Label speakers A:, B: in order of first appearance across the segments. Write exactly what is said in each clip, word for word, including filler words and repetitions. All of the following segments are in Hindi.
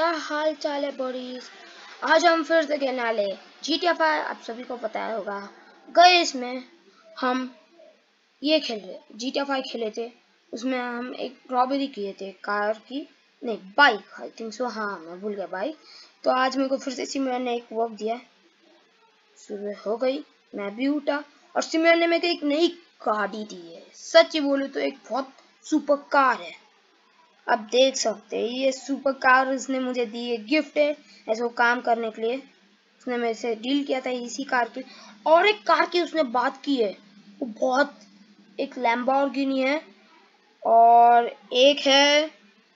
A: हाल चाल है बॉडीज। आज हम फिर से खेलने वाले जी टी ए फाइव। आप सभी को पता होगा गए इसमें हम ये खेल रहे जी टी ए फाइव खेले थे। उसमें हम एक रॉबरी किए थे कार की, नहीं बाइक, आई थिंक सो। हाँ मैं भूल गया बाइक। तो आज मेरे को फिर से सिमरन ने एक वर्क दिया। सुबह हो गई, मैं भी उठा और सिमरन ने मेरे को एक नई गाड़ी दी है। सच ही बोलूं तो एक बहुत सुपर कार है। अब देख सकते हैं ये सुपर कार उसने मुझे दी है, गिफ्ट है ऐसे वो काम करने के लिए। उसने मेरे से डील किया था इसी कार की। और एक कार की उसने बात की है, वो बहुत एक लैम्बोर्गिनी है और एक है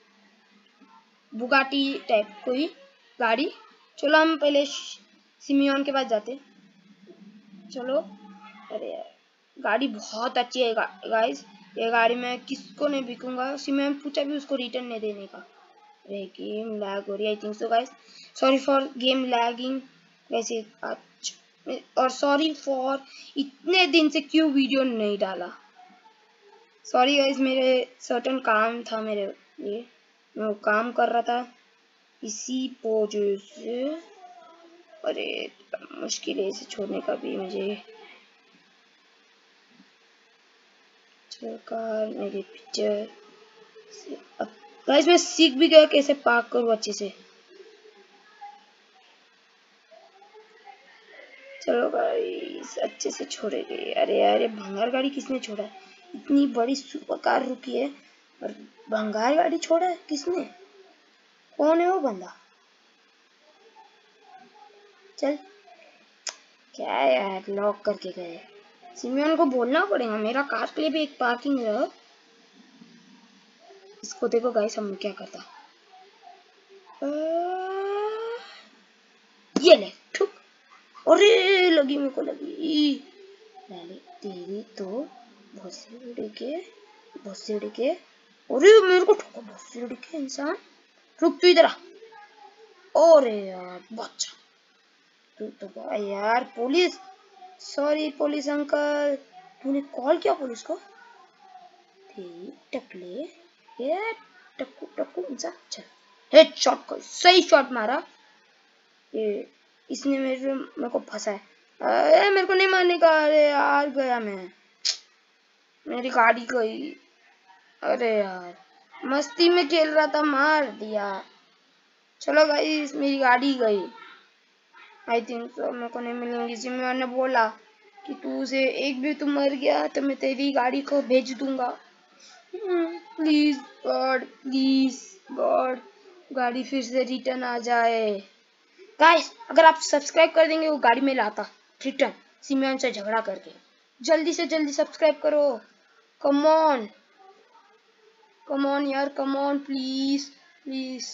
A: बुगाटी टाइप कोई गाड़ी। चलो हम पहले सिमियन के पास जाते। चलो। अरे यार गाड़ी बहुत अच्छी है गाइस। ये गाड़ी मैं किसको नहीं बिकूंगा। सिमियन पूछा भी उसको रिटर्न नहीं देने का। अरे गेम लैग हो रही है I think so guys. Sorry for game lagging वैसे। और सॉरी फॉर इतने दिन से क्यों वीडियो नहीं डाला। सॉरी गाइस, मेरे सर्टन काम था मेरे लिए, मैं वो काम कर रहा था इसी वजह से। अरे मुश्किल है इसे छोड़ने का भी मुझे। कार मेरे पिक्चर। अब गाइस मैं सीख भी गया कैसे पार्क करूँ अच्छे से। चलो गाइस अच्छे से छोड़ेंगे। अरे यार भंगार गाड़ी किसने छोड़ा है? इतनी बड़ी सुपर कार रुकी है और भंगार गाड़ी छोड़ा है किसने? कौन है वो बंदा? चल क्या यार लॉक करके गए। सिमियन को बोलना पड़ेगा मेरा कार के लिए भी एक पार्किंग है। इसको देखो गाइस हम क्या करता। आ, ये ले ठुक। अरे लगी मेरे को लगी। पहले तेरी तो भोसड़ी के भोसड़ी के। अरे मेरे को ठोका भोसड़ी के इंसान। रुक तू इधर आ। अरे यार बच्चा तू तो यार पुलिस। Sorry police uncle. तूने कॉल किया पुलिस को? टकले ये टक्कू टक्कू इंसान। चल हेड शॉट को सही शॉट मारा। ये इसने मेरे मेरे को फंसा है। अरे मेरे को नहीं मारने का। अरे यार गया मैं, मेरी गाड़ी गई। अरे यार मस्ती में खेल रहा था मार दिया। चलो गाइस मेरी गाड़ी गई आई थिंक सो। मेरे को नहीं मिलेंगी। सिमियन ने बोला कि तू उसे एक भी तू मर गया तो मैं तेरी गाड़ी को भेज दूंगा। प्लीज गॉड प्लीज गॉड गाड़ी फिर से रिटर्न आ जाए। गाइस अगर आप सब्सक्राइब कर देंगे वो गाड़ी में लाता रिटर्न सिमियन से झगड़ा करके। जल्दी से जल्दी सब्सक्राइब करो। कम ऑन कम ऑन यार कम ऑन प्लीज प्लीज।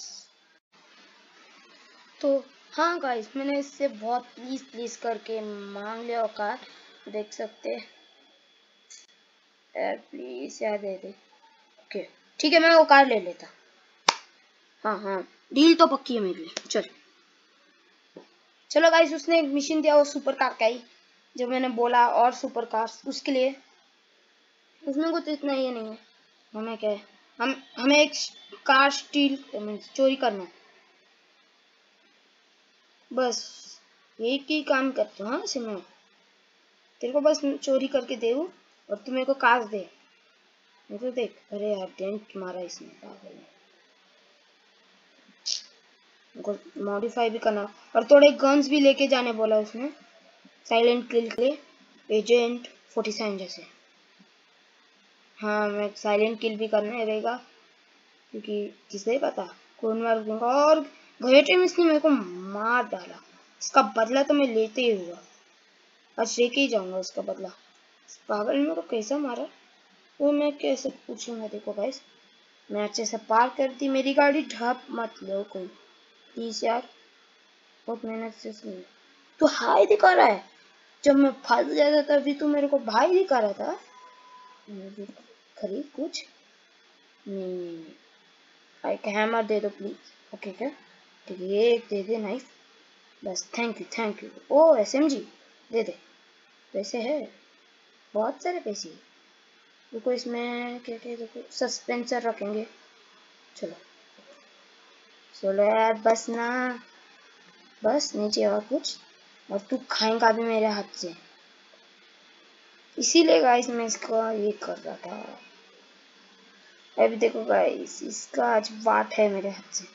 A: तो हाँ गाइस मैंने इससे बहुत प्लीज प्लीज करके मांग लिया कार। देख सकते यार प्लीज यार दे दे। ओके ठीक है मैं वो कार ले लेता। हाँ हाँ डील तो पक्की है मेरे लिए। चल चलो गाइस उसने एक मिशन दिया वो सुपर कार का ही जो मैंने बोला और सुपर कार उसके लिए। उसमें कुछ इतना ये नहीं है। हमें क्या है, हम हमें एक कार स्टील चोरी करना है बस। एक ही काम करते हो। हाँ सिमरन तेरे को बस चोरी करके दे और तू मेरे को कार दे। मैं तो देख। अरे यार डेंट मारा इसने पागल ने। मॉडिफाई भी करना और थोड़े गन्स भी लेके जाने बोला उसने साइलेंट किल के लिए। एजेंट फोर्टी सेवन जैसे। हाँ मैं साइलेंट किल भी करना रहेगा क्योंकि किसे पता कौन मार दूंगा। और गए टाइम इसने मेरे को मार डाला। इसका बदला तो मैं लेते ही हुआ। आज लेके ही जाऊंगा उसका बदला। पागल ने मेरे को कैसा मारा वो मैं कैसे पूछूंगा। देखो गाइस मैं अच्छे से पार कर दी मेरी गाड़ी। ढप मत लो कोई प्लीज यार। बहुत मेहनत से सुन। तू हाई दिखा रहा है। जब मैं फंस जाता था तभी तू मेरे को भाई दिखा रहा था। खरीद कुछ नहीं नहीं एक हैमर दे दो प्लीज। ओके क्या ठीक है एक दे दे नाइफ बस। Thank you thank you. Oh SMG दे दे। पैसे है बहुत सारे पैसे। देखो इसमें क्या क्या देखो सस्पेंसर रखेंगे। चलो चलो यार बस ना, बस नीचे और कुछ, और तू खाएगा भी मेरे हाथ से, इसीलिए गाइस मैं इसका ये कर रहा था। अभी देखो गाइस, इसका आज वाट है मेरे हाथ से,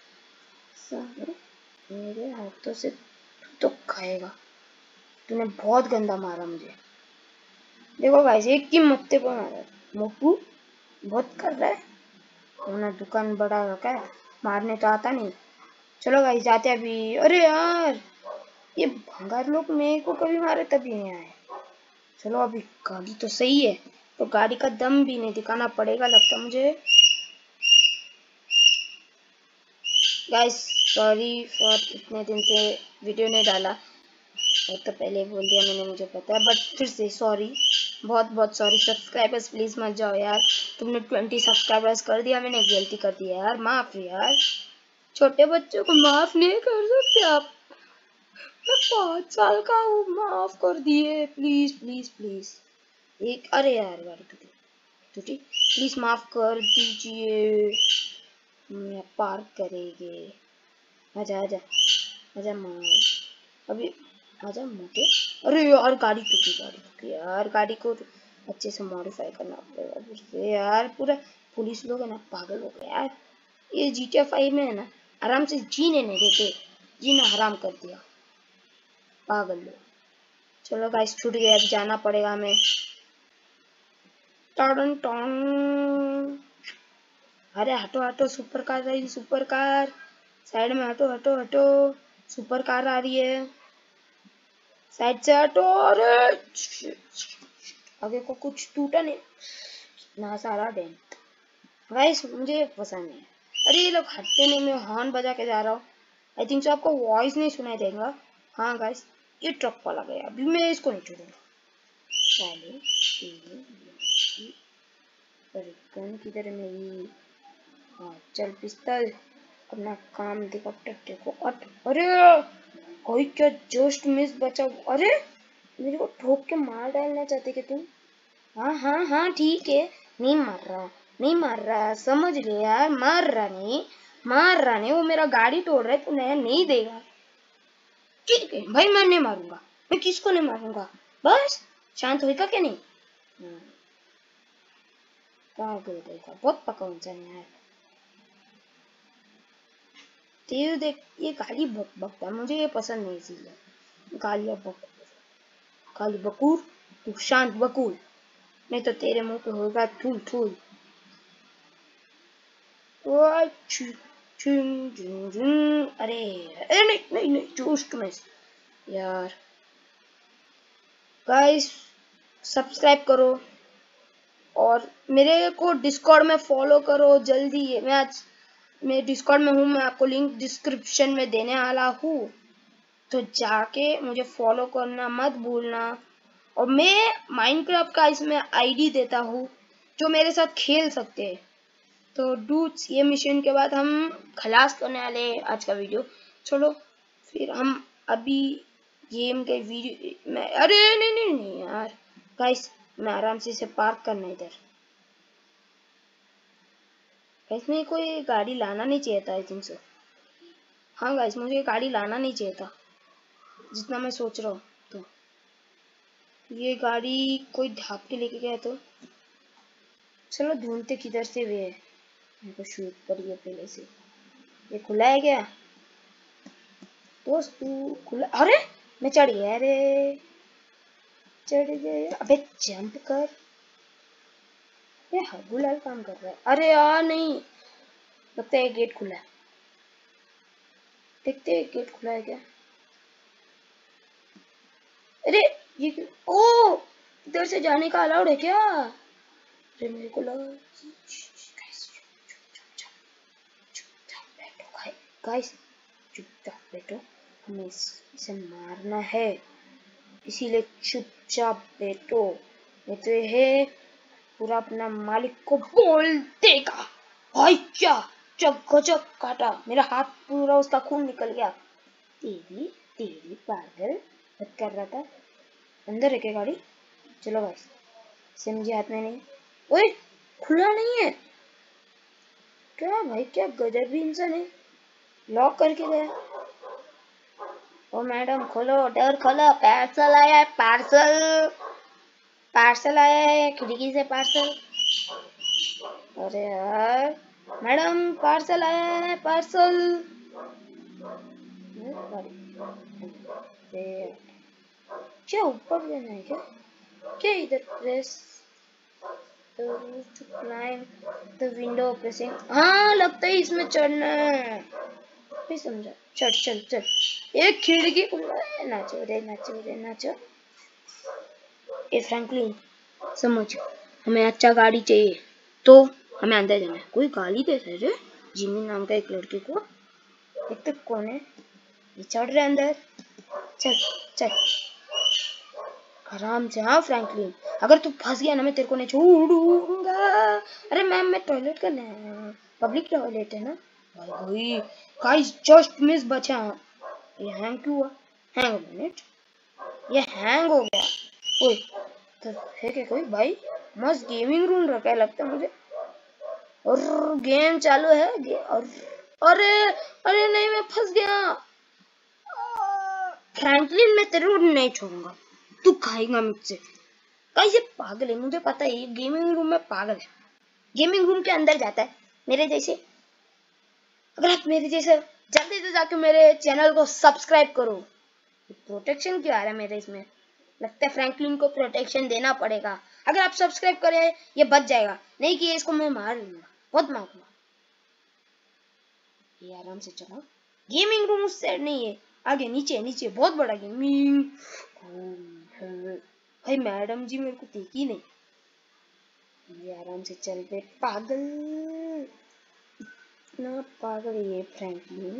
A: मेरे हाथों से तू तो खाएगा। तूने बहुत गंदा मारा मुझे। देखो गाइस, एक की मुक्ते पर मारा, मोटू बहुत कर रहा है, उन्होंने दुकान बड़ा रखा है, मारने तो आता नहीं। चलो गाइस जाते अभी। अरे यार ये भंगार लोग मेरे को कभी मारे तभी नहीं आए। चलो अभी गाड़ी तो सही है, तो गाड़ी का दम भी नहीं दिखाना पड़ेगा लगता मुझे। गाइस सॉरी फॉर इतने दिन से वीडियो नहीं डाला, वो तो पहले बोल दिया मैंने, मुझे पता है, बट फिर से सॉरी, बहुत बहुत सॉरी। सब्सक्राइबर्स प्लीज मत जाओ यार, तुमने ट्वेंटी सब्सक्राइबर्स कर दिया, मैंने गलती कर दी यार, माफ यार। छोटे बच्चों को माफ नहीं कर सकते आप, मैं पाँच साल का हूँ, माफ कर दिए प्लीज प्लीज प्लीज। एक अरे यार गाड़ी टूटी टूटी, प्लीज माफ कर दीजिए, मैं पार्क करेंगे। आजा आजा आजा मार, अभी आजा मोटे। अरे यार गाड़ी टूटी गाड़ी टूटी यार, गाड़ी को अच्छे से मॉडिफाई करना पड़ेगा फिर से यार। पूरा पुलिस लोग है ना पागल हो गए यार, ये जी टी ए फाइव में है ना आराम से जीने नहीं देते, जीना हराम कर दिया पागल लोग। चलो गाइस छूट गया, अब जाना पड़ेगा हमें। टन टन, अरे हटो हटो, सुपर कार रही, सुपर कार साइड में हटो हटो हटो, सुपर कार आ रही है, साइड से हटो। अरे आगे को कुछ टूटा नहीं ना, सारा डेंट। गाइस मुझे पसंद नहीं है, अरे ये लोग हटते नहीं, मैं हॉर्न बजा के जा रहा हूँ, आई थिंक सो आपको वॉइस नहीं सुनाई देगा। हाँ गाइस ये ट्रक वाला गया, अभी मैं इसको नहीं छोड़ूंगा। गन किधर है मेरी? हाँ चल पिस्तल, अपना काम देखो, देखो। अरे कोई क्या जस्ट मिस बचा। अरे मेरे को ठोक के मार डालना चाहते कि तुम? हाँ हाँ हाँ ठीक है, नहीं मार रहा नहीं मार रहा, समझ ले यार, मार रहा नहीं मार रहा नहीं, वो मेरा गाड़ी तोड़ रहा है, तू नया नहीं देगा। ठीक है भाई मैं नहीं मारूंगा, मैं किसको नहीं मारूंगा, बस शांत होएगा क्या नहीं? कहाँ गए देखा, बहुत पका इंसान है यार। तेरे देख ये गाली बक बकता है, मुझे ये पसंद नहीं, इसीलिए गालियां बक गाली बकूर, तू शांत बकूल, नहीं तो तेरे मुंह पे होगा थूल थूल। अरे अरे नहीं नहीं नहीं जस्ट मिस यार। गाइस सब्सक्राइब करो और मेरे को डिस्कॉर्ड में फॉलो करो जल्दी, मैं आज मैं डिस्कॉर्ड में हूँ, मैं आपको लिंक डिस्क्रिप्शन में देने वाला हूँ, तो जाके मुझे फॉलो करना मत भूलना। और मैं माइनक्राफ्ट का इसमें आईडी देता हूँ, जो मेरे साथ खेल सकते हैं। तो डूड्स ये मिशन के बाद हम खलास करने वाले हैं आज का वीडियो। चलो फिर हम अभी गेम के वीडियो में, अरे नहीं नहीं नहीं यार गाइस, मैं आराम से इसे पार्क करना इधर। गाइस मेरे को ये गाड़ी लाना नहीं चाहिए था, आई थिंक सो। हाँ गाइस मुझे ये गाड़ी लाना नहीं चाहिए था जितना मैं सोच रहा हूँ। तो ये गाड़ी कोई ढाप के लेके गया, तो चलो ढूंढते किधर से वे है, मेरे को शूट करिए पहले से। ये खुला है क्या दोस्त? तू खुला, अरे मैं चढ़ गया, अरे चढ़ गया, अबे जंप कर, ये हगुलाल काम कर रहा है। अरे यार नहीं, लगता है गेट खुला है, देखते हैं गेट खुला है क्या। अरे ये ओ इधर से जाने का अलाउड है क्या? अरे मेरे को लगा, गाइस चुपचाप बैठो, हमें इसे मारना है, इसीलिए चुपचाप बैठो, नहीं तो ये पूरा अपना मालिक को बोल देगा। भाई क्या चक गजब काटा, मेरा हाथ पूरा उसका खून निकल गया। तेरी तेरी पागल मत कर रहा था, अंदर है क्या गाड़ी? चलो गाइस इसे मुझे हाथ में नहीं, ओए खुला नहीं है क्या भाई, क्या गजब भी इंसान है। लॉक करके गया। ओ मैडम खोलो, डोर खोलो, पार्सल आया है, पार्सल पार्सल आया है, खिड़की से पार्सल। अरे यार मैडम पार्सल आया है, पार्सल। क्या ऊपर जाना है क्या? क्या इधर press to climb the window pressing। हाँ लगता है इसमें चढ़ना है, भी समझा। चल चल चल, एक खिड़की खुला है, नाचो रे नाचो रे नाचो। ए फ्रैंकलिन समझ, हमें अच्छा गाड़ी चाहिए तो हमें अंदर जाना है। कोई गाली दे रहे रे जिमी नाम का एक लड़के को। एक तो कौन है ये, चढ़ रहे अंदर। चल चल आराम से। हाँ फ्रैंकलिन अगर तू फंस गया ना मैं तेरे को नहीं छोड़ूंगा। अरे मैम मैं टॉयलेट करना है, पब्लिक टॉयलेट है ना भाई। गाइस जस्ट मिस बचा। ये हैंग क्यों हुआ? हैंग मिनट, ये हैंग हो गया। ओए तो है क्या कोई भाई? मस्त गेमिंग रूम रखा है लगता है मुझे, और गेम चालू है गे, और अरे अरे नहीं मैं फंस गया। फ्रैंकलिन मैं तेरे को नहीं छोड़ूंगा, तू खाएगा मुझसे। कैसे पागल है, मुझे पता है गेमिंग रूम में पागल है, गेमिंग रूम के अंदर जाता है मेरे जैसे। अगर आप मेरे जैसे जल्दी से जाके मेरे चैनल को सब्सक्राइब करो। प्रोटेक्शन क्यों आ रहा है मेरे इसमें? लगता है फ्रैंकलिन को प्रोटेक्शन देना पड़ेगा। अगर आप सब्सक्राइब करें ये बच जाएगा, नहीं कि इसको मैं मार लूंगा, बहुत मारूंगा। ये आराम से चलो, गेमिंग रूम उस साइड नहीं है, आगे नीचे नीचे बहुत बड़ा गेमिंग। भाई मैडम जी मेरे को देखी नहीं। ये आराम से चल पे पागल, इतना पागल ये फ्रैंकलिन।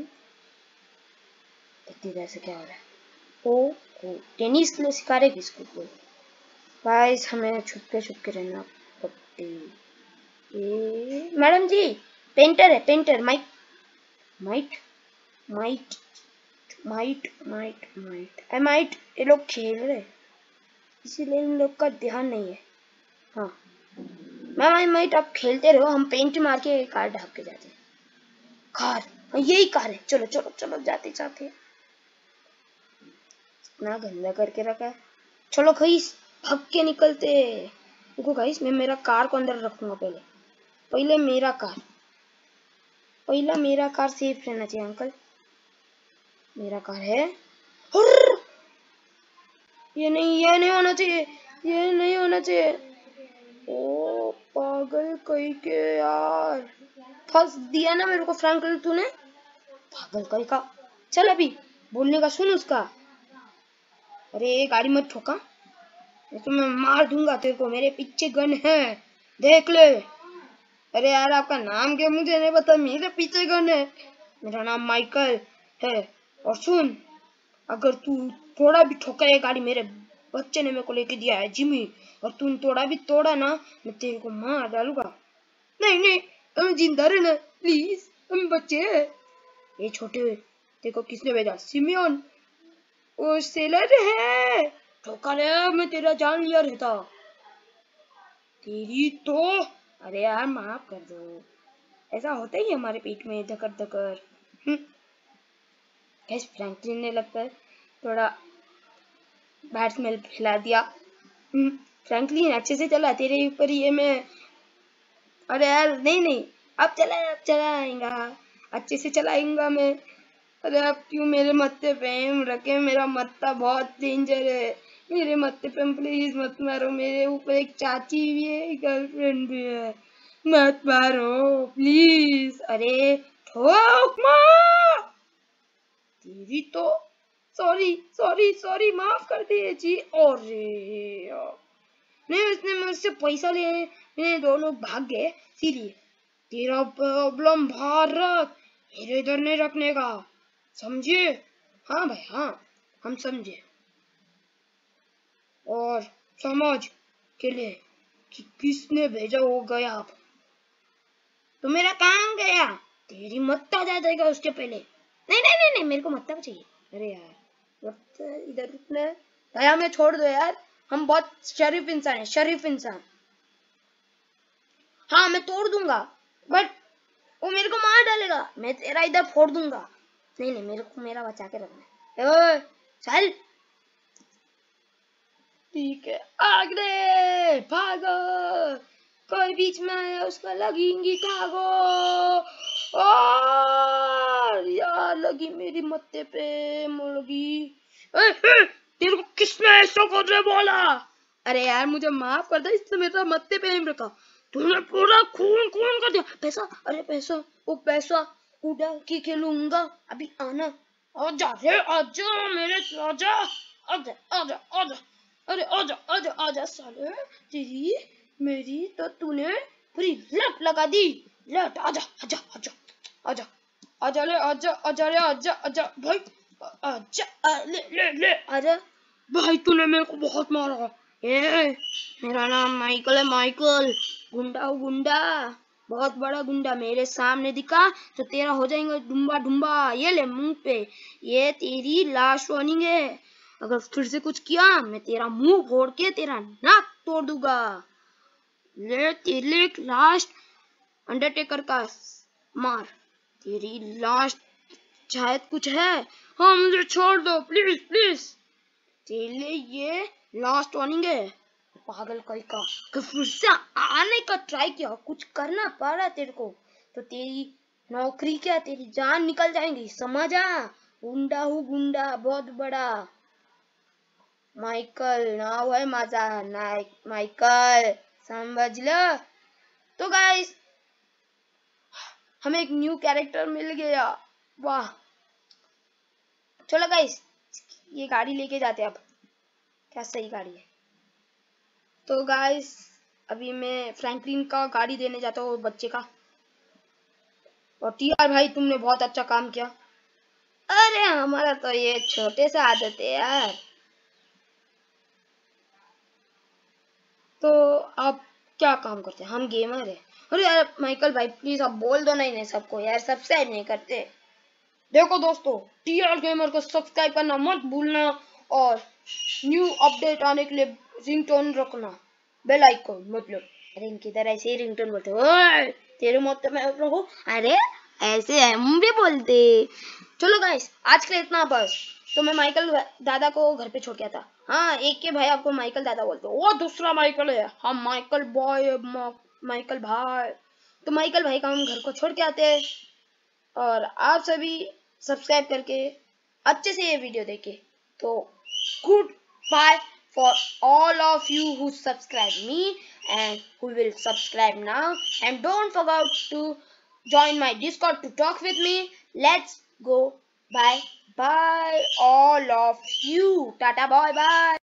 A: इतनी देर से क्या हो रहा है? ओ, ओ टेनिस के लिए सिखा रहे किसको कोई। गाइस हमें छुपके छुपके रहना पड़ती। ये मैडम जी पेंटर है, painter might might might might might might I might. ये लोग खेल रहे इसीलिए इन लोग का ध्यान नहीं है। हाँ मैम आई माइट आप खेलते रहो, हम पेंट मार के कार ढाक के जाते हैं। कार, यही कार है, चलो चलो चलो जाते जाते। इतना गंदा करके रखा है, चलो गाइस भाग के निकलते। देखो गाइस मैं मेरा कार को अंदर रखूंगा, पहले पहले मेरा कार, पहला मेरा कार सेफ रहना चाहिए। अंकल मेरा कार है, और ये नहीं ये नहीं होना चाहिए, ये नहीं होना चाहिए। ओ पागल कहीं के यार, फंस दिया ना मेरे को फ्रैंकलिन तूने, पागल कहीं का। चल अभी बोलने का सुन उसका। अरे गाड़ी मत ठोका, तो मैं मार दूंगा तेरे को, मेरे पीछे गन है देख ले। अरे यार आपका नाम क्या मुझे नहीं पता, मेरे पीछे गन है, मेरा नाम माइकल है। और सुन अगर तू थोड़ा भी ठोका ये गाड़ी, मेरे बच्चे ने मेरे को लेके दिया है जिमी, और तू थोड़ा भी तोड़ा ना मैं तेरे को मार डालूंगा। नहीं नहीं हम जिंदा रहना प्लीज, हम बच्चे हैं। ये छोटे तेरे को किसने भेजा? सिमियन, वो सेलर है, ठोका रे मैं तेरा जान लिया रहता तेरी तो। अरे यार माफ कर दो, ऐसा होता ही हमारे पेट में धकर धकर। कैसे फ्रैंकलिन ने लगता है थोड़ा बैड स्मेल फैला दिया। फ्रैंकलिन अच्छे से चला, तेरे ऊपर ये मैं। अरे यार नहीं नहीं अब चला अब चलाएगा, अच्छे से चलाएगा मैं। अरे आप क्यों मेरे मत्थे पे रखे, मेरा मत्था बहुत डेंजर है, मेरे मत्थे पे प्लीज मत मारो, मेरे ऊपर एक चाची भी है, गर्लफ्रेंड भी है, मत मारो प्लीज। अरे ठोक मार तेरी तो, सॉरी सॉरी सॉरी माफ कर दिए जी। और नहीं उसने मुझसे पैसा लेने दो लोग भाग गए, इसीलिए तेरा प्रॉब्लम बाहर रख, मेरे इधर नहीं रखने का, समझे? हाँ भाई हाँ हम समझे। और समझ के लिए कि किसने भेजा वो गया, अब तो मेरा काम गया, तेरी मत्ता जा जाएगा उसके पहले। नहीं नहीं नहीं नहीं मेरे को मत्ता चाहिए। अरे यार इधर रुकना भाई, हमें छोड़ दो यार, हम बहुत शरीफ इंसान है, शरीफ इंसान। हाँ मैं तोड़ दूंगा बट वो मेरे को मार डालेगा, मैं तेरा इधर फोड़ दूंगा। नहीं नहीं, मेरे को मेरा बचा के रखना है। ओए चल, ठीक है, आगे भागो, कोई बीच में आया उसका लगेंगी ठागो। और यार लगी मेरी मत्थे पे मुर्गी। ए, ए, तेरे को किसने ऐसा कर रहे बोला? अरे यार मुझे माफ कर दे, इसने मेरा मत्थे पे नहीं रखा, तूने पूरा खून खून कर दिया। पैसा, अरे पैसा, वो पैसा उड़ा के खेलूंगा, अभी आना। आजा रे आजा मेरे राजा, आजा आजा आजा, अरे आजा आजा आजा साले, तेरी मेरी तो तूने पूरी लत लगा दी। लत, आजा आजा आजा आजा आजा ले आजा आजा रे आजा आजा भाई, आजा ले ले ले आजा भाई। तूने मेरे को बहुत मारा। ए मेरा नाम माइकल है, माइकल, गुंडा गुंडा, बहुत बड़ा गुंडा। मेरे सामने दिखा तो तेरा हो जाएगा डुम्बा डुम्बा। ये ले मुंह पे, ये तेरी लाश वार्निंग है, अगर फिर से कुछ किया मैं तेरा मुंह फोड़ के तेरा नाक तोड़ दूंगा। ले तेरे लास्ट अंडरटेकर का मार, तेरी लास्ट शायद कुछ है। हाँ मुझे छोड़ दो प्लीज प्लीज, तेरे ये लास्ट वार्निंग है। पागल कहीं का, फिर से आने का ट्राई किया, कुछ करना पड़ा तेरे को तो तेरी नौकरी क्या, तेरी जान निकल जाएगी, समझ आ। गुंडा हूँ गुंडा, बहुत बड़ा। माइकल नाव है माझा, माइकल, समझ लो। तो गाइस हमें एक न्यू कैरेक्टर मिल गया, वाह। चलो गाइस ये गाड़ी लेके जाते हैं अब, क्या सही गाड़ी है। तो गाइस अभी मैं फ्रैंकलिन का गाड़ी देने जाता हूँ, बच्चे का। और टीआर भाई तुमने बहुत अच्छा काम किया। अरे हमारा तो ये छोटे से आदत है यार। तो आप क्या काम करते हैं? हम गेमर है। अरे यार माइकल भाई प्लीज आप बोल दो, नहीं नहीं सबको यार, सब्सक्राइब नहीं करते। देखो दोस्तों, टीआर गेमर को सब्सक्राइब करना मत भूलना, और न्यू अपडेट आने के लिए रिंगटोन रखना, बेल आइकन मतलब। अरे इनकी तरह ऐसे ही रिंगटोन बोलते ओए तेरे मत में रखो, अरे ऐसे हम भी बोलते। चलो गाइस आज के लिए इतना बस। तो मैं माइकल दादा को घर पे छोड़ गया था। हाँ एक के भाई आपको माइकल दादा बोलते, वो दूसरा माइकल है, हम माइकल बॉय, माइकल भाई। तो माइकल भाई का हम घर को छोड़ के आते हैं, और आप सभी सब्सक्राइब करके अच्छे से ये वीडियो देखे। तो good bye for all of you who subscribe me and who will subscribe now, and don't forget to join my Discord to talk with me. Let's go, bye bye all of you, tata bye bye.